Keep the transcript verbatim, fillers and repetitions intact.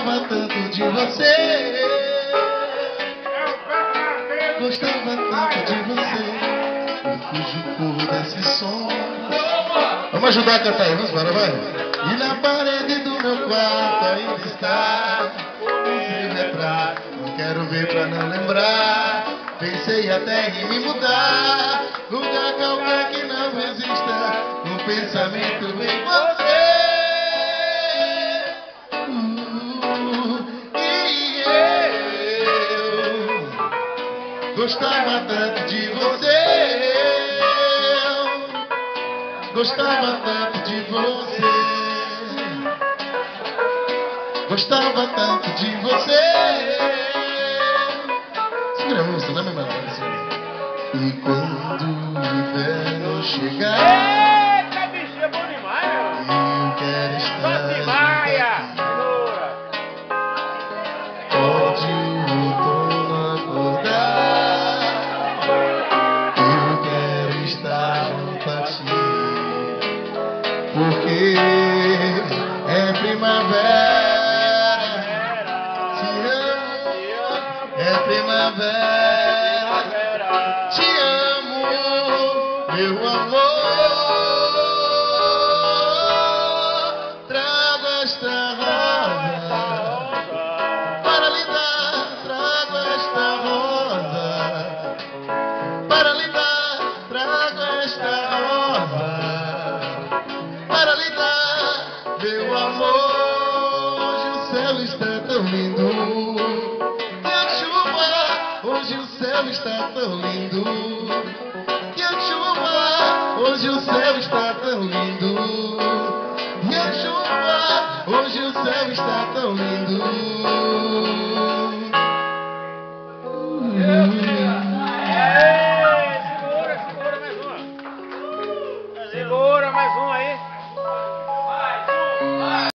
Gostava tanto de você, gostava tanto de você, eu fujo por desse som. Vamos ajudar a cantar aí, vamos embora, vai. E na parede do meu quarto ainda está o seu retrato. Não quero ver pra não lembrar. Pensei até em me mudar, lugar qualquer que não resista. No pensamento vem você. Uh, e eu gostava tanto de você. Gostava tanto de você, gostava tanto de você. Segura a música, não é mesmo? E quando o inverno chegar, eita, bicho, é bom demais, meu. Eu quero estar Só pode o outono acordar, eu quero estar junto a ti. Porque é primavera, te amo, é primavera, te amo, meu amor. Trago esta rosa para lhe dar, trago esta rosa para lhe dar, trago esta rosa para lhe dar, meu amor. Hoje o céu está tão lindo, que a chuva. Hoje o céu está tão lindo, que a chuva. Hoje o céu está tão lindo, que a chuva. Hoje o céu está tão lindo. Segura, segura mais uma. Segura.